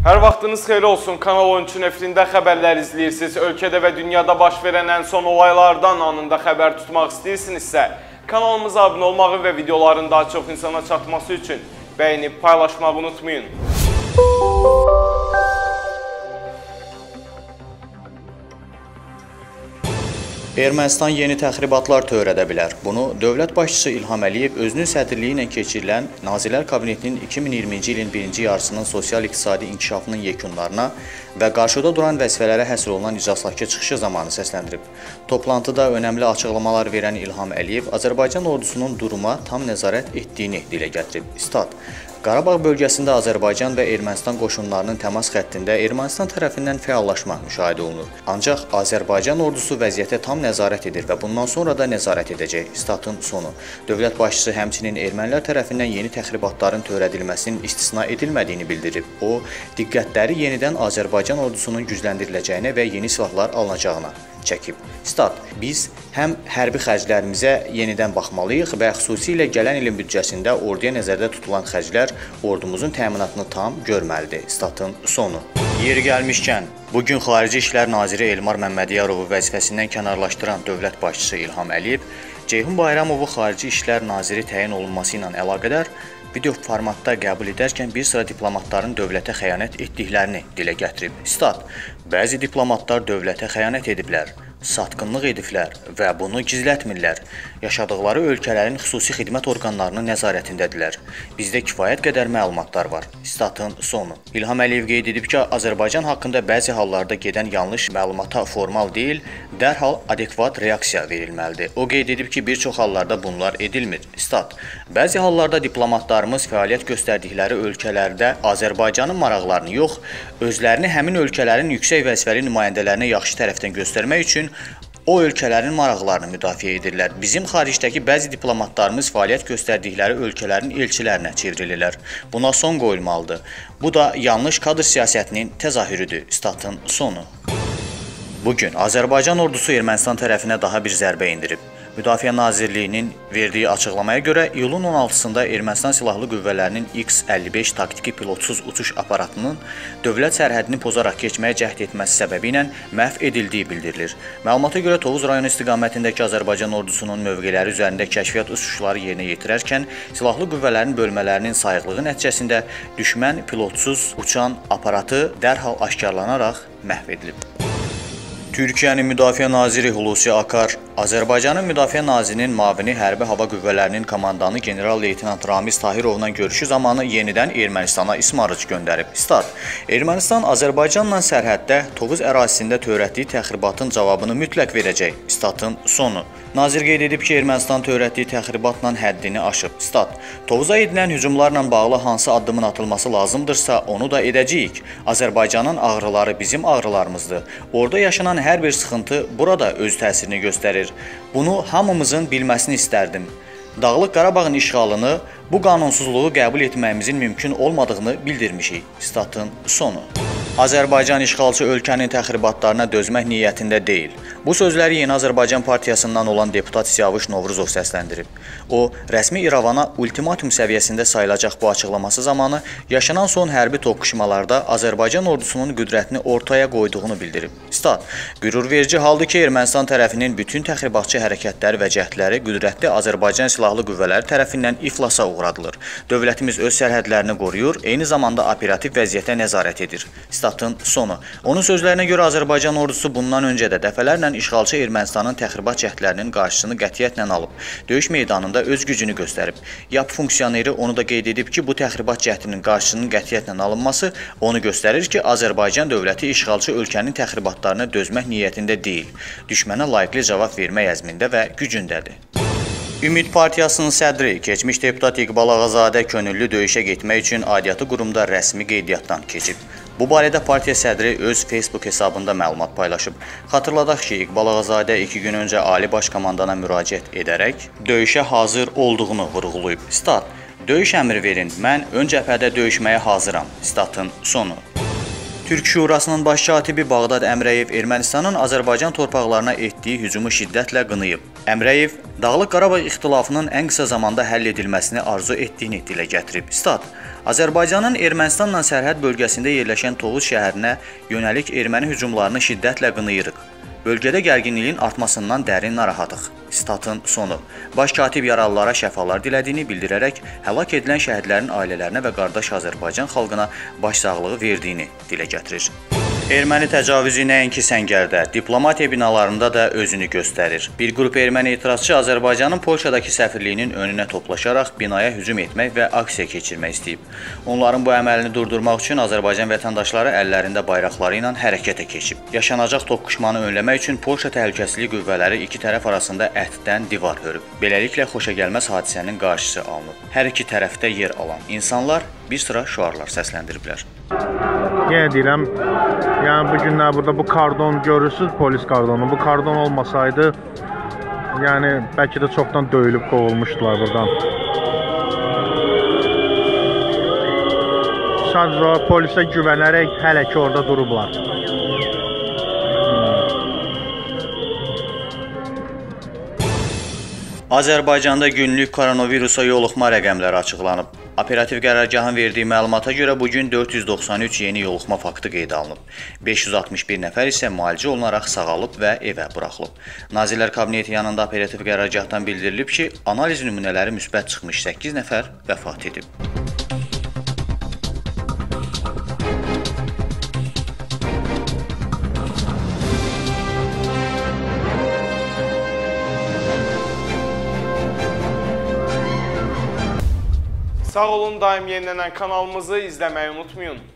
Hər vaxtınız xeyir olsun. Kanal 13 nefrində xəbərlər izləyirsiniz. Ölkədə və dünyada baş verən ən son olaylardan anında xəbər tutmaq istəyirsinizsə, kanalımıza abunə olmağı və videoların daha çox insana çatması üçün bəyənib paylaşmağı unutmayın. Ermənistan yeni təxribatlar törədə bilər. Bunu dövlət başçısı İlham Əliyev özünün sədrliyi ilə keçirilən Nazirlər Kabinetinin 2020-ci ilin birinci yarısının sosial-iqtisadi inkişafının yekunlarına və qarşıda duran vəzifələrə həsr olunan iclasdakı çıxışı zamanı səsləndirib. Toplantıda önəmli açıqlamalar verən İlham Əliyev Azərbaycan ordusunun duruma tam nəzarət etdiyini dilə gətirib. Stat: Qarabağ bölgəsində Azərbaycan və Ermənistan qoşunlarının təmas xəttində Ermənistan tərəfindən fəallaşma müşahidə olunur. Ancaq Azərbaycan ordusu vəziyyətə tam nəzarət edir və bundan sonra da nəzarət edəcək. Statın sonu. Dövlət başçısı həmçinin ermənilər tərəfindən yeni təxribatların törədilməsinin istisna edilmədiyini bildirib. O, diqqətləri yenidən Azərbaycan ordusunun gücləndiriləcəyinə və yeni silahlar alınacağına çəkib. Stat: Biz həm hərbi xərclərimizə yenidən baxmalıyıq və xüsusilə gələn ilin büdcəsində orduya nəzərdə tutulan xərclər ordumuzun təminatını tam görməlidir. Statın sonu. Yeri gəlmişkən, bugün Xarici İşlər Naziri Elmar Məmmədiyarovu vəzifəsindən kənarlaşdıran dövlət başçısı İlham Əliyev, Ceyhun Bayramovu Xarici İşlər Naziri təyin olunması ilə əlaqədar video formatda qəbul edərkən bir sıra diplomatların dövlətə xəyanət etdiklərini dilə gətirib. Stat: Bəzi diplomatlar dövlətə xəyanət ediblər, satqınlıq ediblər və bunu gizlətmirlər. Yaşadıkları ölkələrin xüsusi xidmət orqanlarının nəzarətindədirlər. Bizdə kifayət qədər məlumatlar var. Statın sonu. İlham Əliyev qeyd edib ki, Azərbaycan haqqında bəzi hallarda gedən yanlış məlumata formal deyil, dərhal adekvat reaksiya verilməlidir. O qeyd edib ki, bir çox hallarda bunlar edilmir. Stat: Bəzi hallarda diplomatlarımız fəaliyyət göstərdikləri ölkələrdə Azərbaycanın maraqlarını yox, özlərini həmin ölkələrin yüksək vəzifəli nümayəndələrinə yaxşı tərəfdən göstərmək üçün o ölkələrin maraqlarını müdafiə edirlər. Bizim xaricdəki bəzi diplomatlarımız fəaliyyət göstərdikləri ölkələrin elçilərinə çevrilirlər. Buna son qoyulmalıdır. Bu da yanlış kadr siyasətinin təzahürüdür. Statın sonu. Bugün Azərbaycan ordusu Ermənistan tərəfinə daha bir zərbə indirib. Müdafiə Nazirliyinin verdiyi açıqlamaya görə iyulun 16-sında Ermənistan Silahlı Qüvvələrinin X-55 taktiki pilotsuz uçuş aparatının dövlət sərhədini pozaraq keçməyə cəhd etməsi səbəbi ilə məhv edildiyi bildirilir. Məlumata görə Tovuz rayonu istiqamətindəki Azərbaycan ordusunun mövqeləri üzərində kəşfiyyat uçuşları yerinə yetirərkən Silahlı Qüvvələrin bölmələrinin sayıqlığı nəticəsində düşmən pilotsuz uçan aparatı dərhal aşkarlanaraq məhv edilib. Türkiyənin Müdafiə Naziri Hulusi Akar, Azərbaycanın Müdafiə Nazirinin müavini Hərbi Hava Qüvvələrinin komandanı general-leytenant Ramiz Tahirovla görüşü zamanı yenidən Ermənistana ismarıc göndərib. Stat: Ermənistan Azərbaycanla sərhəddə Tovuz ərazisində törətdiyi təxribatın cavabını mütləq verəcək. Statın sonu. Nazir qeyd edib ki, Ermənistan törətdiyi təxribatla həddini aşıb. Stat: Tovuza edilən hücumlarla bağlı hansı addımın atılması lazımdırsa, onu da edəcəyik. Azərbaycanın ağrıları bizim ağrılarımızdır. Orada yaşanan hər bir sıxıntı burada öz təsirini göstərir. Bunu hamımızın bilməsini istərdim. Dağlıq Qarabağın işğalını, bu qanunsuzluğu qəbul etməyimizin mümkün olmadığını bildirmişik. Statın sonu. Azərbaycan işğalçı ölkənin təxribatlarına dözmək niyyətində deyil. Bu sözləri Yeni Azərbaycan Partiyasından olan deputat Siyavuş Novruzov səsləndirib. O, rəsmi İrəvana ultimatum səviyyəsində sayılacaq bu açıqlaması zamanı yaşanan son hərbi toqquşmalarda Azərbaycan ordusunun qüdrətini ortaya qoyduğunu bildirib. Stat: Qürurverici haldır ki, Ermənistan tərəfinin bütün təxribatçı hərəkətləri və cəhdləri qüdrətli Azərbaycan Silahlı Qüvvələri tərəfindən iflasa uğradılır. Dövlətimiz öz sərhədlərini qoruyur, eyni zamanda operativ vəziyyətə nəzarət edir. Statın sonu. Onun sözlərinə görə Azərbaycan ordusu bundan öncə də dəfələrlə işğalçı Ermənistanın təxribat cəhdlərinin qarşısını qətiyyətlə alıb, döyüş meydanında öz gücünü göstərib. YAP funksioneri onu da qeyd edib ki, bu təxribat cəhdinin qarşısının qətiyyətlə alınması onu göstərir ki, Azərbaycan dövləti işğalçı ölkənin təxribatlarına dözmək niyyətində deyil, düşmənə layiqli cavab vermək əzmində və gücündədir. Ümid Partiyasının sədri, keçmiş deputat İqbal Ağazadə könüllü döyüşə getmək üçün aidiyyatı qurumda rəsmi qeydiyyatdan keçib. Bu barədə partiya sədri öz Facebook hesabında məlumat paylaşıb. Xatırladaq ki, İqbal Ağazadə 2 gün öncə Ali Baş Komandana müraciət edərək döyüşə hazır olduğunu vurğulayıb. Stat: Döyüş əmri verin, mən ön cəbhədə döyüşməyə hazıram. Statın sonu. Türk Şurasının baş katibi Bağdad Əmrəyev Ermənistanın Azərbaycan torpaqlarına etdiyi hücumu şiddətlə qınayıb. Əmrəyev Dağlıq Qarabağ ixtilafının ən qısa zamanda həll edilməsini arzu etdiyini dilə gətirib. Stat: Azərbaycanın Ermənistanla sərhəd bölgəsində yerləşən Tovuz şəhərinə yönəlik erməni hücumlarını şiddətlə qınayırıq. Bölgədə gərginliyin artmasından dərin narahatıq. Statın sonu. Baş katib yaralılara şəfalar dilədiyini bildirərək həlak edilən şəhidlərin ailələrinə və qardaş Azərbaycan xalqına başsağlığı verdiyini dilə gətirir. Erməni təcavüzü nəinki Səngərdə, diplomatiya binalarında da özünü göstərir. Bir qrup erməni etirazçı Azərbaycanın Polşadakı səfirliyinin önünə toplaşaraq binaya hücum etmək və aksiya keçirmək istəyib. Onların bu əməlini durdurmaq üçün Azərbaycan vətəndaşları əllərində bayraqları ilə hərəkətə keçib. Yaşanacaq toqquşmanı önləmək üçün Polşa təhlükəsizlik qüvvələri iki tərəf arasında əhddən divar hörüb. Beləliklə xoşagəlməz hadisənin qarşısı alınıb. Hər iki tərəfdə yer alan insanlar bir sıra şüarlar səsləndiriblər. Yenə deyirəm, yəni bu günlər burada bu kordon görürsünüz, polis kordonu. Bu kordon olmasaydı, yəni bəlkə də çoxdan döyülüb qovulmuşdular buradan. Sadəcə polisə güvənərək hələ ki orada durublar. Azərbaycanda günlük koronavirusa yoluxma rəqəmləri açıqlanıb. Operativ qərargahın verdiyi məlumata görə bugün 493 yeni yoluxma faktı qeydə alınıb. 561 nəfər isə müalicə olunaraq sağalıb və evə buraxılıb. Nazirlər Kabineti yanında operativ qərargahdan bildirilib ki, analiz nümunələri müsbət çıxmış 8 nəfər vəfat edib. Sağ olun, daim yenilənən kanalımızı izləməyi unutmayın.